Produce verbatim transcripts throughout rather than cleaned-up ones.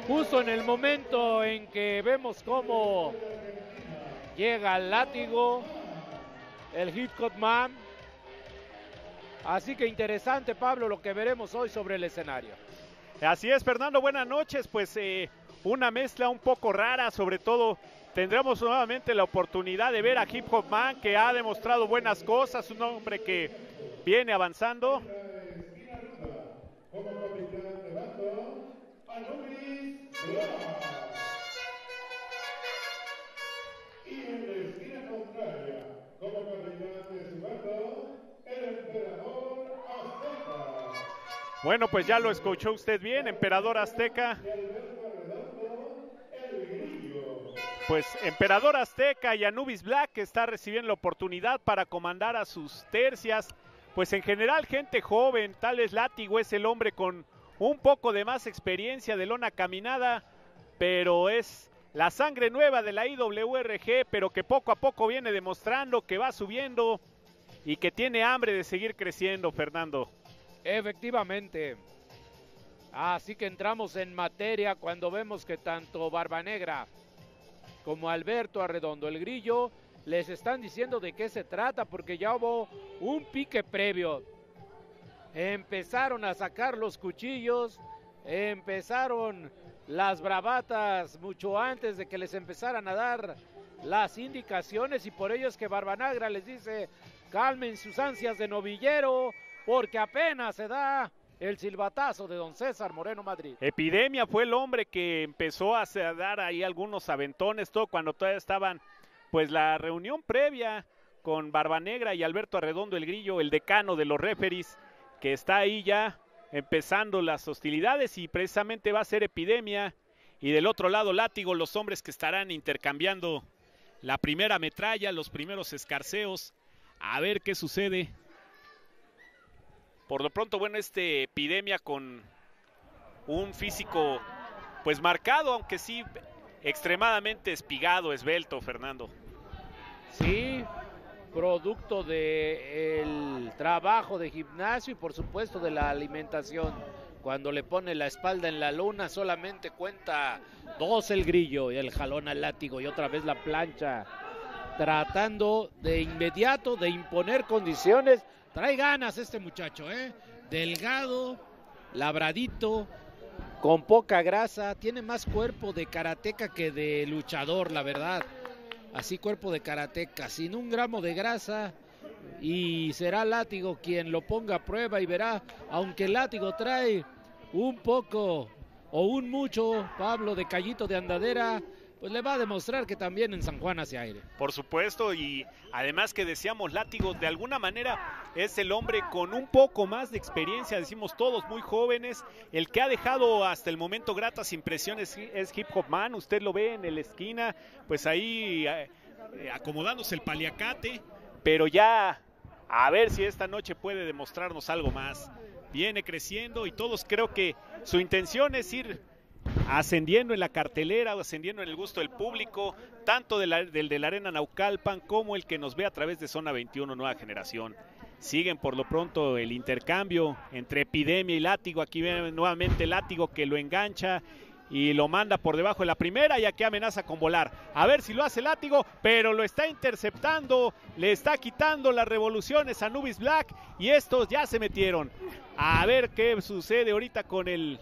justo en el momento en que vemos cómo llega el látigo, el Hitchcock Man. Así que interesante, Pablo, lo que veremos hoy sobre el escenario. Así es, Fernando, buenas noches. Pues eh, una mezcla un poco rara, sobre todo tendremos nuevamente la oportunidad de ver a Hip Hop Man, que ha demostrado buenas cosas, un hombre que viene avanzando. Como capitán de bando, Anubis Black. Y en la esquina contraria, como capitán de su bando, el emperador Azteca. Bueno, pues ya lo escuchó usted bien, Emperador Azteca. Pues Emperador Azteca y Anubis Black está recibiendo la oportunidad para comandar a sus tercias. Pues en general gente joven, tal vez Látigo es el hombre con un poco de más experiencia de lona caminada, pero es la sangre nueva de la I W R G, pero que poco a poco viene demostrando que va subiendo y que tiene hambre de seguir creciendo, Fernando. Efectivamente. Así que entramos en materia cuando vemos que tanto Barbanegra como Alberto Arredondo el Grillo les están diciendo de qué se trata, porque ya hubo un pique previo. Empezaron a sacar los cuchillos, empezaron las bravatas mucho antes de que les empezaran a dar las indicaciones, y por ello es que Barbanegra les dice: calmen sus ansias de novillero, porque apenas se da el silbatazo de don César Moreno Madrid. Epidemia fue el hombre que empezó a dar ahí algunos aventones, todo cuando todavía estaban, pues la reunión previa con Barbanegra y Alberto Arredondo el Grillo, el decano de los referees, que está ahí ya empezando las hostilidades, y precisamente va a ser Epidemia, y del otro lado Látigo, los hombres que estarán intercambiando la primera metralla, los primeros escarceos, a ver qué sucede. Por lo pronto, bueno, este Epidemia con un físico pues marcado, aunque sí extremadamente espigado, esbelto, Fernando. Sí, producto del trabajo de gimnasio y por supuesto de la alimentación. Cuando le pone la espalda en la luna solamente cuenta dos el Grillo y el jalón al Látigo y otra vez la plancha, tratando de inmediato de imponer condiciones. Trae ganas este muchacho, ¿eh? Delgado, labradito, con poca grasa, tiene más cuerpo de karateca que de luchador, la verdad. Así, cuerpo de karateca, sin un gramo de grasa, y será Látigo quien lo ponga a prueba y verá, aunque Látigo trae un poco o un mucho, Pablo, de callito de andadera, pues le va a demostrar que también en San Juan hace aire. Por supuesto, y además que decíamos, Látigo de alguna manera es el hombre con un poco más de experiencia, decimos todos muy jóvenes, el que ha dejado hasta el momento gratas impresiones es Hip Hop Man. Usted lo ve en la esquina, pues ahí eh, acomodándose el paliacate, pero ya a ver si esta noche puede demostrarnos algo más. Viene creciendo y todos creo que su intención es ir ascendiendo en la cartelera, ascendiendo en el gusto del público, tanto de la, del de la Arena Naucalpan como el que nos ve a través de Zona veintiuno Nueva Generación. Siguen por lo pronto el intercambio entre Epidemia y Látigo. Aquí viene nuevamente Látigo, que lo engancha y lo manda por debajo de la primera, y aquí amenaza con volar. A ver si lo hace Látigo, pero lo está interceptando, le está quitando las revoluciones a Anubis Black, y estos ya se metieron. A ver qué sucede ahorita con el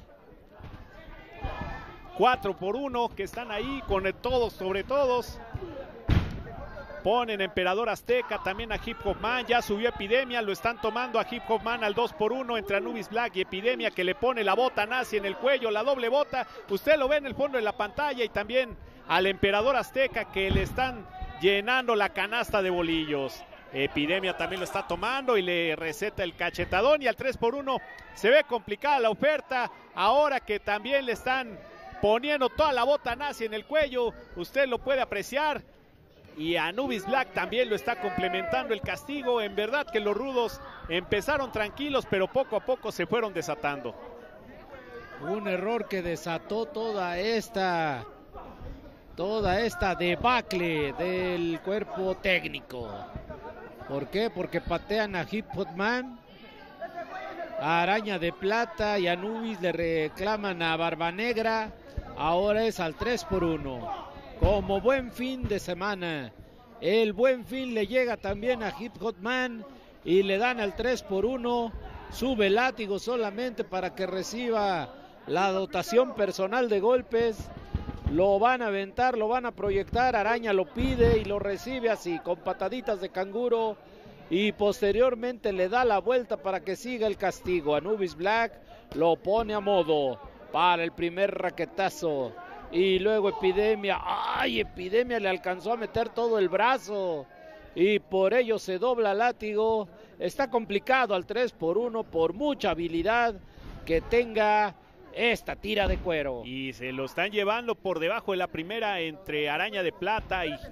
cuatro por uno, que están ahí con el todos sobre todos. Ponen Emperador Azteca, también a Hip Hop Man, ya subió Epidemia, lo están tomando a Hip Hop Man al dos por uno entre Anubis Black y Epidemia, que le pone la bota nazi en el cuello, la doble bota, usted lo ve en el fondo de la pantalla, y también al Emperador Azteca, que le están llenando la canasta de bolillos. Epidemia también lo está tomando y le receta el cachetadón, y al tres por uno se ve complicada la oferta, ahora que también le están poniendo toda la bota nazi en el cuello, usted lo puede apreciar, y Anubis Black también lo está complementando el castigo. En verdad que los rudos empezaron tranquilos, pero poco a poco se fueron desatando. Un error que desató toda esta toda esta debacle del cuerpo técnico. ¿Por qué? Porque patean a Hip Hop Man, a Araña de Plata y Anubis le reclaman a Barbanegra. ahora es al tres por uno. Como buen fin de semana, el buen fin le llega también a Hip Hop Man y le dan al tres por uno. Sube Látigo solamente para que reciba la dotación personal de golpes. Lo van a aventar, lo van a proyectar. Araña lo pide y lo recibe así, con pataditas de canguro. Y posteriormente le da la vuelta para que siga el castigo. Anubis Black lo pone a modo para el primer raquetazo. Y luego Epidemia. ¡Ay! Epidemia le alcanzó a meter todo el brazo. Y por ello se dobla Látigo. Está complicado al tres por uno por mucha habilidad que tenga esta tira de cuero. Y se lo están llevando por debajo de la primera entre Araña de Plata y...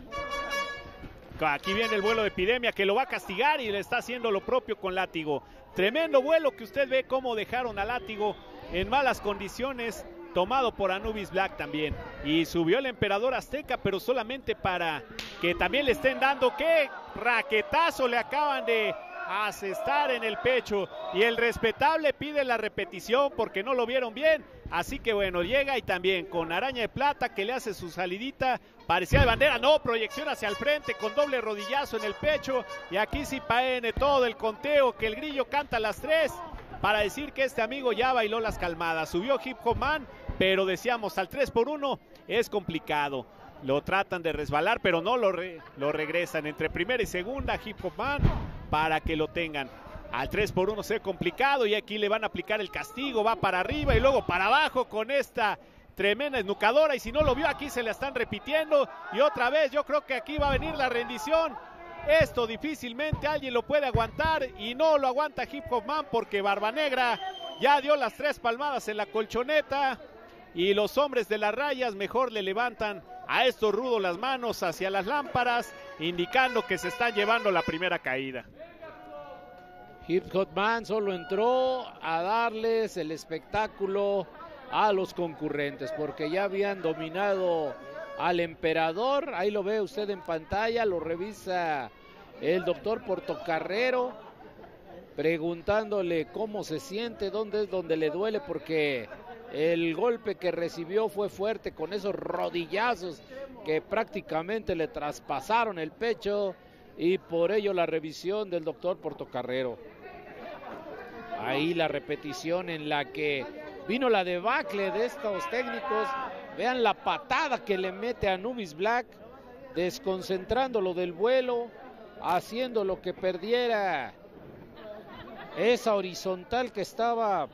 Aquí viene el vuelo de Epidemia que lo va a castigar y le está haciendo lo propio con Látigo. Tremendo vuelo que usted ve cómo dejaron a Látigo en malas condiciones, tomado por Anubis Black también. Y subió el Emperador Azteca, pero solamente para que también le estén dando, ¡qué raquetazo le acaban de asestar en el pecho! Y el respetable pide la repetición porque no lo vieron bien. Así que bueno, llega y también con Araña de Plata que le hace su salidita, parecía de bandera, no, proyección hacia el frente con doble rodillazo en el pecho. Y aquí sí paene todo el conteo, que el grillo canta a las tres para decir que este amigo ya bailó las calmadas. Subió Hip Hop Man, pero decíamos al tres por uno es complicado. Lo tratan de resbalar, pero no lo, re, lo regresan entre primera y segunda Hip Hop Man para que lo tengan. Al tres por uno se ve complicado y aquí le van a aplicar el castigo, va para arriba y luego para abajo con esta tremenda esnucadora, y si no lo vio aquí se la están repitiendo y otra vez yo creo que aquí va a venir la rendición. Esto difícilmente alguien lo puede aguantar y no lo aguanta Hip Hop Man porque Barba Negra ya dio las tres palmadas en la colchoneta y los hombres de las rayas mejor le levantan a estos rudos las manos hacia las lámparas, indicando que se están llevando la primera caída. Hip Hop Man solo entró a darles el espectáculo a los concurrentes porque ya habían dominado al Emperador. Ahí lo ve usted en pantalla, lo revisa el doctor Portocarrero preguntándole cómo se siente, dónde es donde le duele, porque el golpe que recibió fue fuerte con esos rodillazos que prácticamente le traspasaron el pecho, y por ello la revisión del doctor Portocarrero. Ahí la repetición en la que vino la debacle de estos técnicos. Vean la patada que le mete a Anubis Black, desconcentrándolo del vuelo, haciendo lo que perdiera esa horizontal que estaba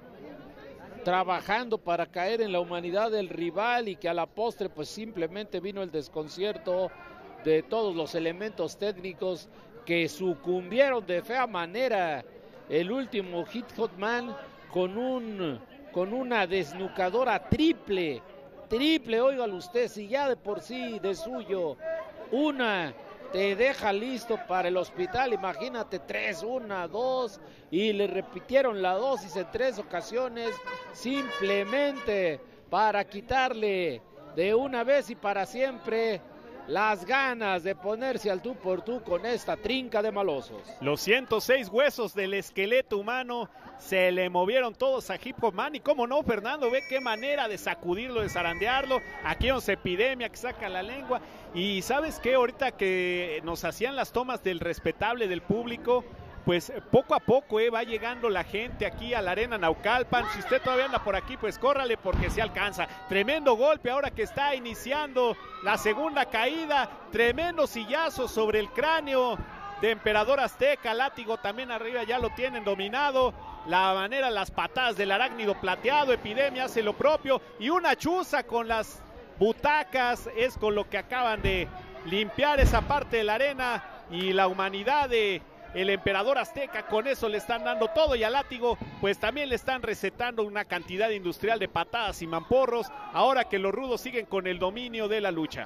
trabajando para caer en la humanidad del rival, y que a la postre pues simplemente vino el desconcierto de todos los elementos técnicos que sucumbieron de fea manera. El último Hip Hop Man con un con una desnucadora triple, triple, óigalo usted, si ya de por sí de suyo una te deja listo para el hospital, imagínate tres, una, dos, y le repitieron la dosis en tres ocasiones, simplemente para quitarle de una vez y para siempre las ganas de ponerse al tú por tú con esta trinca de malosos. Los ciento seis huesos del esqueleto humano se le movieron todos a Hip Hop Man, y cómo no, Fernando, ve qué manera de sacudirlo, de zarandearlo. Aquí vemos Epidemia que saca la lengua, y ¿sabes qué? Ahorita que nos hacían las tomas del respetable del público, pues poco a poco eh, va llegando la gente aquí a la Arena Naucalpan. Si usted todavía anda por aquí, pues córrale porque se alcanza. Tremendo golpe ahora que está iniciando la segunda caída. Tremendo sillazo sobre el cráneo de Emperador Azteca. Látigo también arriba, ya lo tienen dominado. La manera, las patadas del arácnido plateado. Epidemia hace lo propio. Y una chuza con las butacas es con lo que acaban de limpiar esa parte de la arena. Y la humanidad de el Emperador Azteca con eso le están dando todo, y a Látigo pues también le están recetando una cantidad industrial de patadas y mamporros, ahora que los rudos siguen con el dominio de la lucha.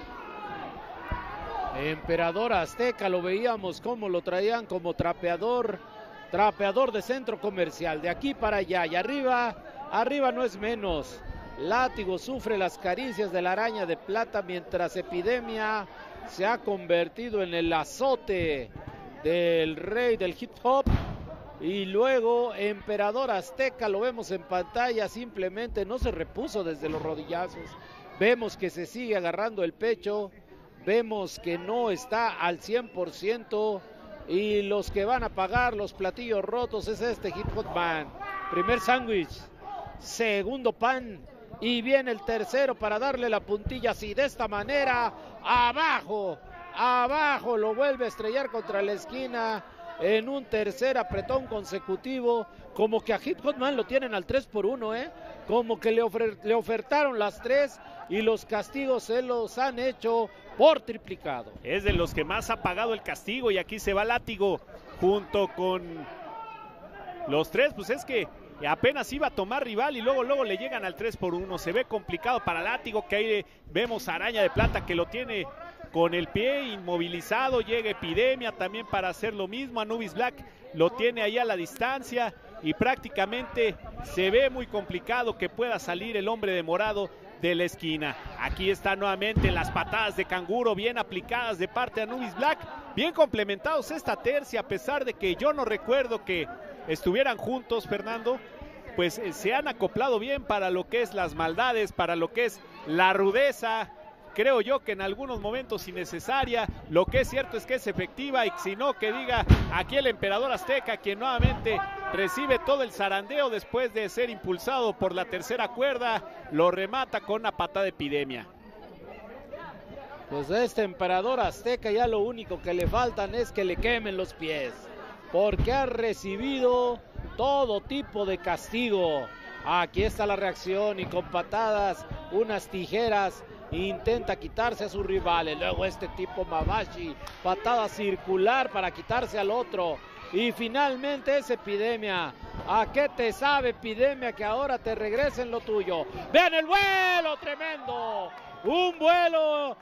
Emperador Azteca lo veíamos como lo traían como trapeador, trapeador de centro comercial, de aquí para allá, y arriba, arriba no es menos. Látigo sufre las caricias de la Araña de Plata, mientras Epidemia se ha convertido en el azote del rey del hip hop, Y luego Emperador Azteca, lo vemos en pantalla, simplemente no se repuso desde los rodillazos. Vemos que se sigue agarrando el pecho, vemos que no está al cien por ciento. Y los que van a pagar los platillos rotos es este Hip Hop Man. Primer sándwich, segundo pan, y viene el tercero para darle la puntilla así, de esta manera, abajo, abajo, lo vuelve a estrellar contra la esquina en un tercer apretón consecutivo, como que a Hip Hop Man lo tienen al tres por uno, ¿eh? Como que le, ofer le ofertaron las tres y los castigos se los han hecho por triplicado. Es de los que más ha pagado el castigo y aquí se va Látigo junto con los tres, pues es que apenas iba a tomar rival y luego luego le llegan al tres por uno. Se ve complicado para Látigo, que ahí vemos a Araña de Plata que lo tiene con el pie inmovilizado. Llega Epidemia también para hacer lo mismo. Anubis Black lo tiene ahí a la distancia y prácticamente se ve muy complicado que pueda salir el hombre de morado de la esquina. Aquí están nuevamente las patadas de canguro bien aplicadas de parte de Anubis Black, bien complementados esta tercia, a pesar de que yo no recuerdo que estuvieran juntos, Fernando, pues eh, se han acoplado bien para lo que es las maldades, para lo que es la rudeza. Creo yo que en algunos momentos innecesaria, lo que es cierto es que es efectiva, y si no, que diga aquí el Emperador Azteca, quien nuevamente recibe todo el zarandeo después de ser impulsado por la tercera cuerda, lo remata con una patada de Epidemia. Pues a este Emperador Azteca ya lo único que le faltan es que le quemen los pies, porque ha recibido todo tipo de castigo. Aquí está la reacción y con patadas, unas tijeras, intenta quitarse a sus rivales. Luego este tipo Mabashi, patada circular para quitarse al otro. Y finalmente es Epidemia. ¿A qué te sabe, Epidemia, que ahora te regresen lo tuyo? ¡Vean el vuelo tremendo! Un vuelo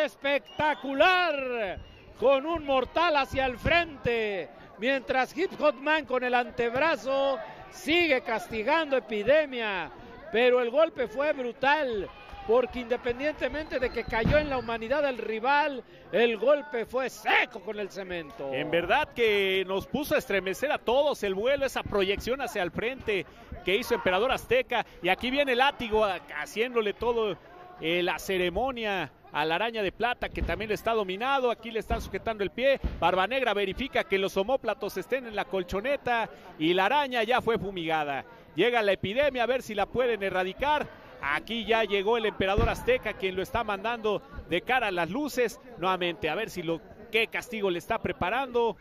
espectacular, con un mortal hacia el frente, mientras Hip Hop Man con el antebrazo sigue castigando a Epidemia. Pero el golpe fue brutal, porque independientemente de que cayó en la humanidad del rival, el golpe fue seco con el cemento. En verdad que nos puso a estremecer a todos el vuelo, esa proyección hacia el frente que hizo Emperador Azteca. Y aquí viene Látigo haciéndole todo eh, la ceremonia a la Araña de Plata, que también está dominado. Aquí le están sujetando el pie. Barba Negra verifica que los omóplatos estén en la colchoneta y la araña ya fue fumigada. Llega la Epidemia a ver si la pueden erradicar. Aquí ya llegó el Emperador Azteca, quien lo está mandando de cara a las luces. Nuevamente, a ver si lo qué castigo le está preparando.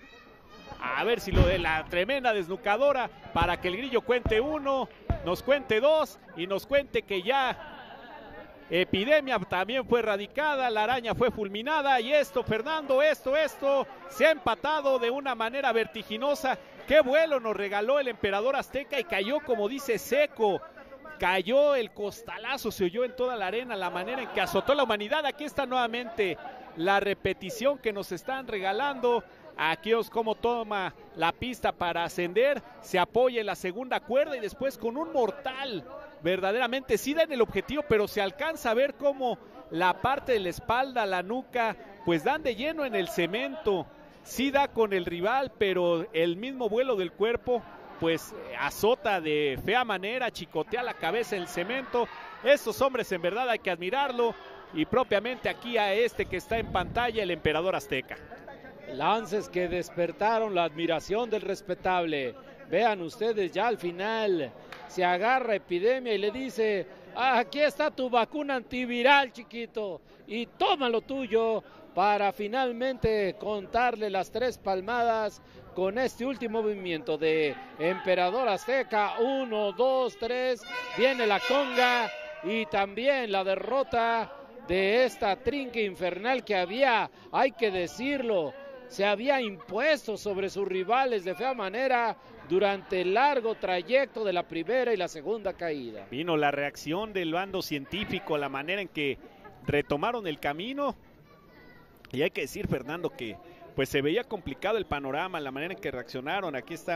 A ver si lo de la tremenda desnucadora, para que el Grillo cuente uno, nos cuente dos y nos cuente que ya Epidemia también fue erradicada, la araña fue fulminada. Y esto, Fernando, esto, esto, se ha empatado de una manera vertiginosa. Qué vuelo nos regaló el Emperador Azteca y cayó, como dice, seco. Cayó el costalazo, se oyó en toda la arena la manera en que azotó la humanidad. Aquí está nuevamente la repetición que nos están regalando. Aquí es como toma la pista para ascender, se apoya en la segunda cuerda y después con un mortal. Verdaderamente sí da en el objetivo, pero se alcanza a ver cómo la parte de la espalda, la nuca, pues dan de lleno en el cemento. Sí da con el rival, pero el mismo vuelo del cuerpo pues azota de fea manera, chicotea la cabeza en el cemento. Estos hombres en verdad hay que admirarlo, y propiamente aquí a este que está en pantalla, el Emperador Azteca. Lances que despertaron la admiración del respetable. Vean ustedes, ya al final se agarra Epidemia y le dice: ah, aquí está tu vacuna antiviral, chiquito, y toma lo tuyo, para finalmente contarle las tres palmadas con este último movimiento de Emperador Azteca. Uno, dos, tres, viene la conga y también la derrota de esta trinca infernal que había, hay que decirlo, se había impuesto sobre sus rivales de fea manera durante el largo trayecto de la primera y la segunda caída. Vino la reacción del bando científico, la manera en que retomaron el camino, y hay que decir, Fernando, que pues se veía complicado el panorama, la manera en que reaccionaron. Aquí está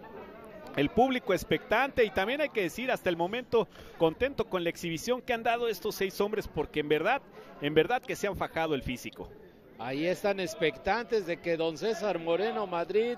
el público expectante, y también hay que decir hasta el momento contento con la exhibición que han dado estos seis hombres, porque en verdad, en verdad que se han fajado el físico. Ahí están expectantes de que don César Moreno Madrid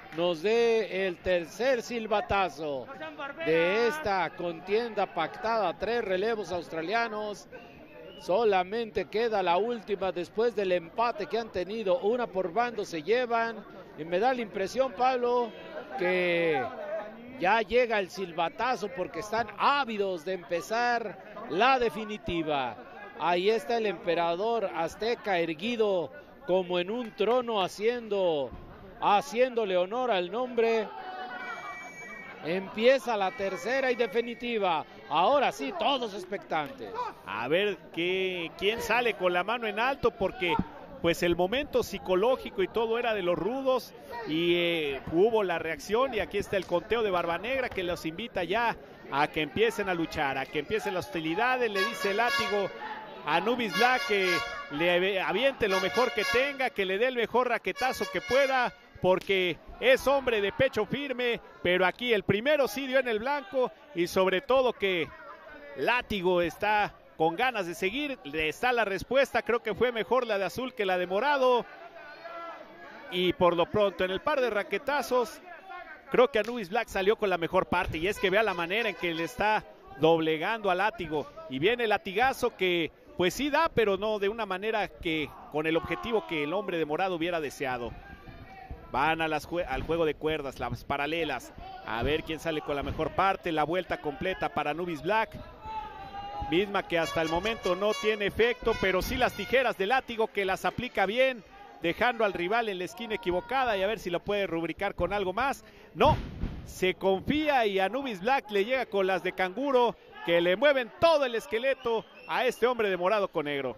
nos dé el tercer silbatazo de esta contienda pactada. Tres relevos australianos. Solamente queda la última después del empate que han tenido. Una por bando se llevan. Y me da la impresión, Pablo, que ya llega el silbatazo porque están ávidos de empezar la definitiva. Ahí está el emperador azteca erguido como en un trono, haciendo, haciéndole honor al nombre. Empieza la tercera y definitiva. Ahora sí, todos expectantes. A ver qué, quién sale con la mano en alto, porque pues el momento psicológico y todo era de los rudos y eh, hubo la reacción, y aquí está el conteo de Barbanegra que los invita ya a que empiecen a luchar, a que empiecen las hostilidades. Le dice el látigo a Anubis Black que le aviente lo mejor que tenga, que le dé el mejor raquetazo que pueda, porque es hombre de pecho firme, pero aquí el primero sí dio en el blanco, y sobre todo que Látigo está con ganas de seguir. Le está la respuesta, creo que fue mejor la de azul que la de morado, y por lo pronto en el par de raquetazos creo que Anubis Black salió con la mejor parte, y es que vea la manera en que le está doblegando a Látigo, y viene el latigazo que pues sí da, pero no de una manera que con el objetivo que el hombre de morado hubiera deseado. Van a las jue al juego de cuerdas, las paralelas, a ver quién sale con la mejor parte. La vuelta completa para Anubis Black, misma que hasta el momento no tiene efecto, pero sí las tijeras de Látigo que las aplica bien, dejando al rival en la esquina equivocada, y a ver si lo puede rubricar con algo más. No, se confía, y Anubis Black le llega con las de canguro que le mueven todo el esqueleto a este hombre de morado con negro.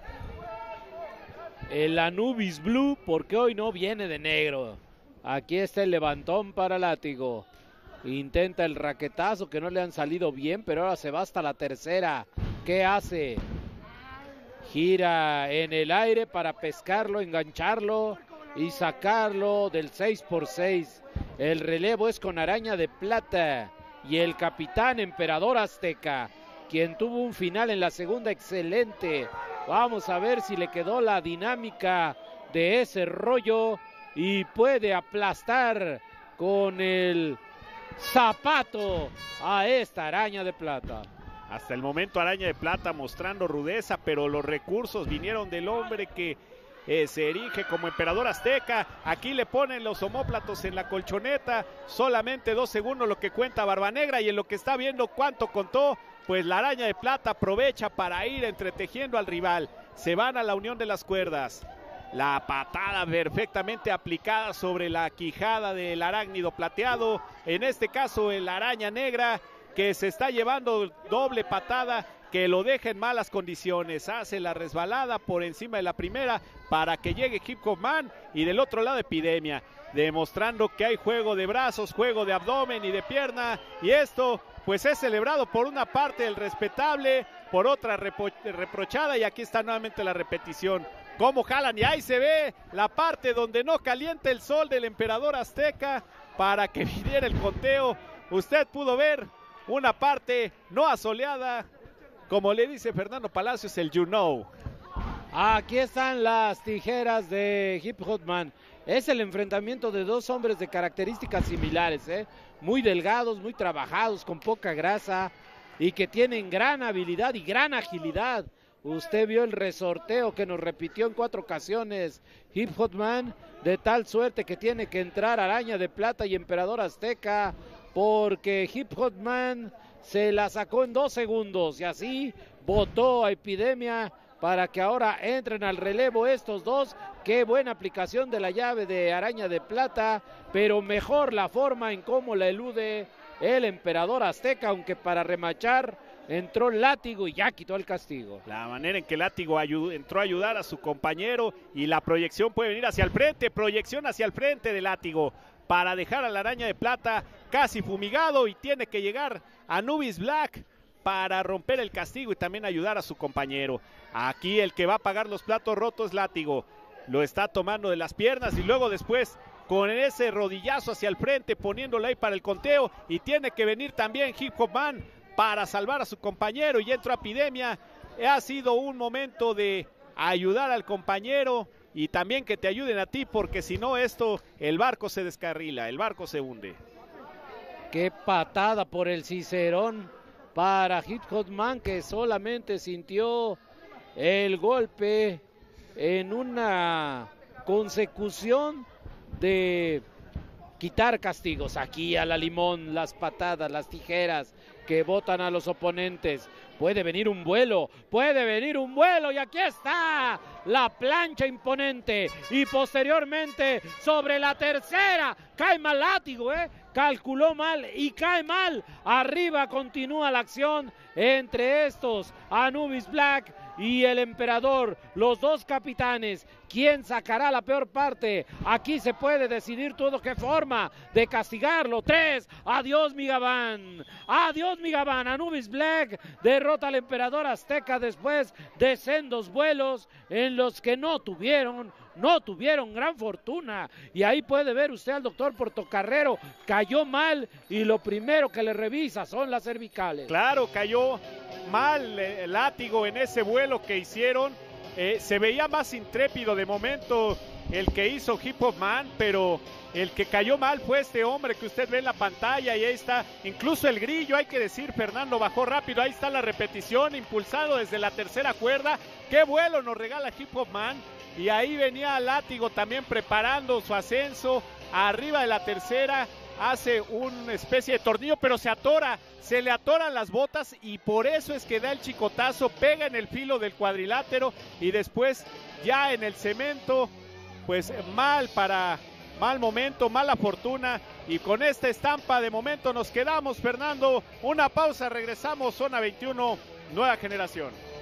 El Anubis Blue, porque hoy no viene de negro. Aquí está el levantón para Látigo. Intenta el raquetazo, que no le han salido bien, pero ahora se va hasta la tercera. ¿Qué hace? Gira en el aire para pescarlo, engancharlo y sacarlo del seis por seis. El relevo es con araña de plata y el capitán emperador azteca, quien tuvo un final en la segunda excelente. Vamos a ver si le quedó la dinámica de ese rollo y puede aplastar con el zapato a esta araña de plata. Hasta el momento araña de plata mostrando rudeza, pero los recursos vinieron del hombre que eh, se erige como emperador azteca. Aquí le ponen los omóplatos en la colchoneta, solamente dos segundos lo que cuenta Barbanegra, y en lo que está viendo cuánto contó, pues la araña de plata aprovecha para ir entretejiendo al rival. Se van a la unión de las cuerdas. La patada perfectamente aplicada sobre la quijada del arácnido plateado. En este caso el araña negra, que se está llevando doble patada que lo deja en malas condiciones. Hace la resbalada por encima de la primera para que llegue Hip Hop Man, y del otro lado Epidemia, demostrando que hay juego de brazos, juego de abdomen y de pierna, y esto pues es celebrado por una parte el respetable, por otra reprochada, y aquí está nuevamente la repetición. Cómo jalan, y ahí se ve la parte donde no calienta el sol del emperador azteca para que viniera el conteo. Usted pudo ver una parte no asoleada, como le dice Fernando Palacios, el you know. Aquí están las tijeras de Hip Hop Man. Es el enfrentamiento de dos hombres de características similares, ¿eh? Muy delgados, muy trabajados, con poca grasa, y que tienen gran habilidad y gran agilidad. Usted vio el resorteo que nos repitió en cuatro ocasiones Hip Hop Man, de tal suerte que tiene que entrar araña de plata y emperador azteca, porque Hip Hop Man se la sacó en dos segundos, y así botó a Epidemia para que ahora entren al relevo estos dos. Qué buena aplicación de la llave de araña de plata, pero mejor la forma en cómo la elude el emperador azteca, aunque para remachar entró Látigo y ya quitó el castigo. La manera en que Látigo ayudó, entró a ayudar a su compañero, y la proyección puede venir hacia el frente, proyección hacia el frente de Látigo para dejar a la araña de plata casi fumigado, y tiene que llegar Anubis Black para romper el castigo y también ayudar a su compañero. Aquí el que va a pagar los platos rotos es Látigo. Lo está tomando de las piernas, y luego después con ese rodillazo hacia el frente, poniéndolo ahí para el conteo, y tiene que venir también Hip Hop Man para salvar a su compañero, y entra Epidemia. Ha sido un momento de ayudar al compañero, y también que te ayuden a ti, porque si no esto, el barco se descarrila, el barco se hunde. Qué patada por el Cicerón para Hip Hopman, que solamente sintió el golpe en una consecución de quitar castigos. Aquí a la limón, las patadas, las tijeras que botan a los oponentes. Puede venir un vuelo, puede venir un vuelo y aquí está la plancha imponente y posteriormente sobre la tercera cae mal látigo, eh, calculó mal y cae mal. Arriba continúa la acción entre estos Anubis Black y el emperador, los dos capitanes. ¿Quién sacará la peor parte? Aquí se puede decidir todo. ¿Qué forma de castigarlo? Tres, adiós mi Gabán, adiós mi Gabán. Anubis Black derrota al emperador azteca después de sendos vuelos en los que no tuvieron no tuvieron gran fortuna. Y ahí puede ver usted al doctor Portocarrero, cayó mal y lo primero que le revisa son las cervicales. Claro, cayó mal el látigo en ese vuelo que hicieron. Eh, se veía más intrépido de momento el que hizo Hip Hopman, pero el que cayó mal fue este hombre que usted ve en la pantalla, y ahí está, incluso el grillo, hay que decir, Fernando bajó rápido, ahí está la repetición, impulsado desde la tercera cuerda. Qué vuelo nos regala Hip Hopman, y ahí venía Látigo también preparando su ascenso, arriba de la tercera, hace una especie de tornillo, pero se atora, se le atoran las botas y por eso es que da el chicotazo, pega en el filo del cuadrilátero y después ya en el cemento, pues mal para, mal momento, mala fortuna, y con esta estampa de momento nos quedamos, Fernando. Una pausa, regresamos, Zona veintiuno, Nueva Generación.